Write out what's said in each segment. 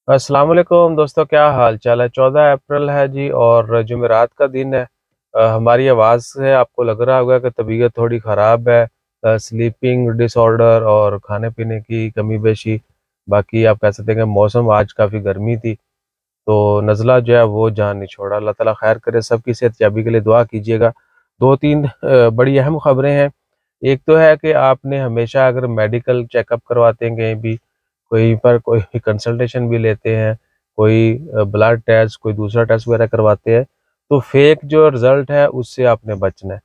अस्सलाम वालेकुम दोस्तों, क्या हाल चाल है। 14 अप्रैल है जी और जुमेरात का दिन है। हमारी आवाज़ से आपको लग रहा होगा कि तबीयत थोड़ी ख़राब है। स्लीपिंग डिसऑर्डर और खाने पीने की कमी बेशी। बाकी आप कह सकते हैं कि मौसम आज काफ़ी गर्मी थी, तो नज़ला जो है वो जान नहीं छोड़ा। अल्लाह ताला खैर करे, सबकी सेहत याबी के लिए दुआ कीजिएगा। दो तीन बड़ी अहम खबरें हैं। एक तो है कि आपने हमेशा अगर मेडिकल चेकअप करवाते हैं कहीं भी, कहीं पर कोई कंसल्टेशन भी लेते हैं, कोई ब्लड टेस्ट, कोई दूसरा टेस्ट वगैरह करवाते हैं, तो फेक जो रिज़ल्ट है उससे आपने बचना है।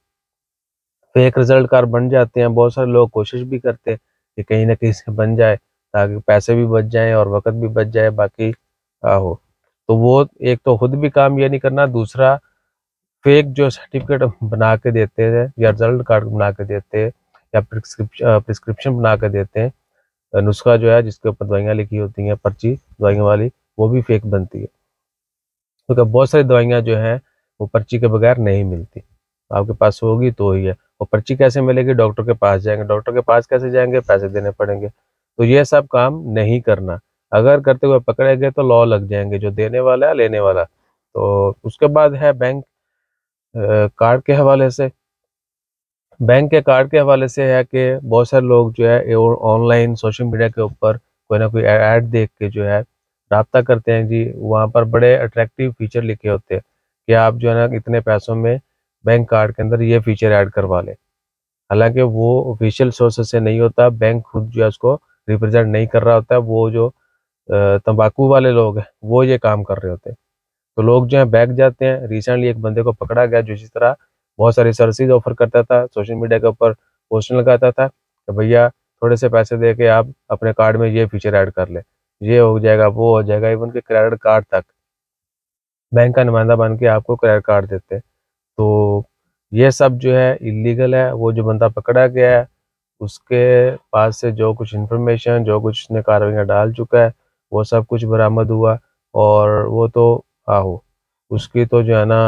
फेक रिज़ल्ट कार बन जाते हैं। बहुत सारे लोग कोशिश भी करते हैं कि कहीं न कहीं से बन जाए, ताकि पैसे भी बच जाएँ और वक़्त भी बच जाए। बाकी आहो, तो वो एक तो खुद भी काम ये नहीं करना, दूसरा फेक जो सर्टिफिकेट बना के देते हैं या रिज़ल्ट कार्ड बना के देते हैं या प्रिस्क्रिप्शन बना के देते हैं, नुस्खा जो है जिसके ऊपर दवाइयाँ लिखी होती हैं, पर्ची दवाइयों वाली, वो भी फेक बनती है। क्योंकि बहुत सारी दवाइयाँ जो हैं वो पर्ची के बगैर नहीं मिलती। आपके पास होगी तो ही है। और पर्ची कैसे मिलेगी? डॉक्टर के पास जाएँगे। डॉक्टर के पास कैसे जाएँगे? पैसे देने पड़ेंगे। तो ये सब काम नहीं करना। अगर करते हुए पकड़े गए तो लॉ लग जाएँगे, जो देने वाला है लेने वाला। तो उसके बाद है बैंक कार्ड के हवाले से। बैंक के कार्ड के हवाले से है कि बहुत सारे लोग जो है ऑनलाइन सोशल मीडिया के ऊपर कोई ना कोई ऐड देख के जो है राब्ता करते हैं जी। वहाँ पर बड़े अट्रैक्टिव फीचर लिखे होते हैं कि आप जो है ना इतने पैसों में बैंक कार्ड के अंदर ये फीचर ऐड करवा लें। हालांकि वो ऑफिशियल सोर्सेस से नहीं होता, बैंक खुद जो है उसको रिप्रेजेंट नहीं कर रहा होता है। वो जो तंबाकू वाले लोग हैं वो ये काम कर रहे होते हैं। तो लोग जो है बैग जाते हैं। रिसेंटली एक बंदे को पकड़ा गया जो इसी तरह बहुत सारी सर्विसेज ऑफर करता था, सोशल मीडिया के ऊपर पोस्टर लगाता था कि भैया थोड़े से पैसे दे के आप अपने कार्ड में ये फीचर ऐड कर ले, ये हो जाएगा, वो हो जाएगा। इवन के क्रेडिट कार्ड तक बैंक का नुमाइंदा बन के आपको क्रेडिट कार्ड देते हैं। तो ये सब जो है इलीगल है। वो जो बंदा पकड़ा गया है उसके पास से जो कुछ इन्फॉर्मेशन, जो कुछ उसने कार्रवाइयाँ डाल चुका है, वो सब कुछ बरामद हुआ। और वो तो आहो, उसकी तो जो है ना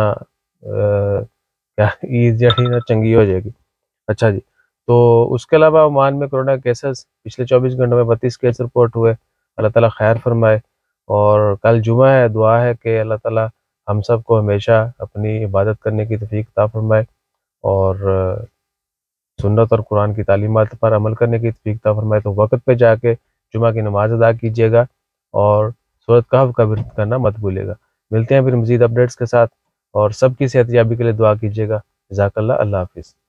क्या ईद जड़ी ना चंगी हो जाएगी। अच्छा जी, तो उसके अलावा ओमान में कोरोना केसेस पिछले 24 घंटों में 32 केस रिपोर्ट हुए। अल्लाह ताला खैर फरमाए। और कल जुमा है, दुआ है कि अल्लाह ताला हम सब को हमेशा अपनी इबादत करने की तौफीक अता फरमाए और सुन्नत और कुरान की तालीमात पर अमल करने की तौफीक अता फरमाए। तो वक़्त पे जाके जुमा की नमाज़ अदा कीजिएगा और सूरत कहफ का विर्द करना मत भूलिएगा। मिलते हैं फिर मज़ीद अपडेट्स के साथ, और सबकी सेहतयाबी के लिए दुआ कीजिएगा। जज़ाकल्लाह। अल्लाह हाफ़िज़।